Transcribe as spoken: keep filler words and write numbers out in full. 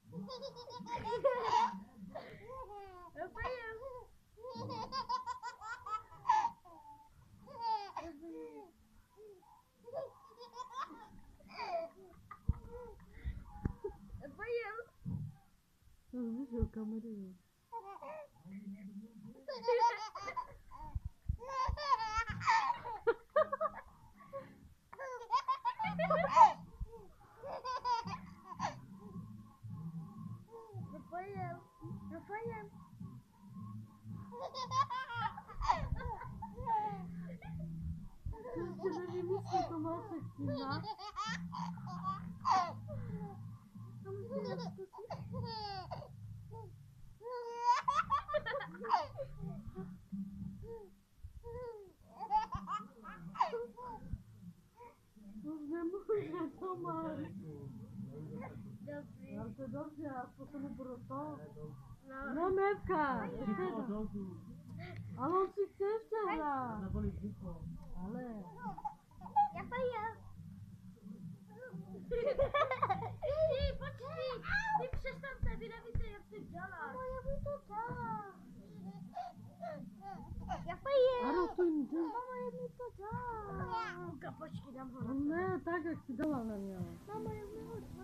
Víš, kamery. Rafael, Rafael. Ty nevymyslí, to má sexina. Už nemůže, to máš. Dobrý. Ale to je dobře, aspoň se mu proto. No. No Mevka, ještě jednou. Ale on si chce ještě hrát. Ale. Rafael. Ty, počkej. Ty přestaňte, vy nevíte, jak to dělat. No, já mu to dám. Rafael. Ano, to jim jde. Mama, jak mi to dá. Luka, počkej, dám ho. No ne, tak jak si dala na něho. Mama, jak mi ho dá.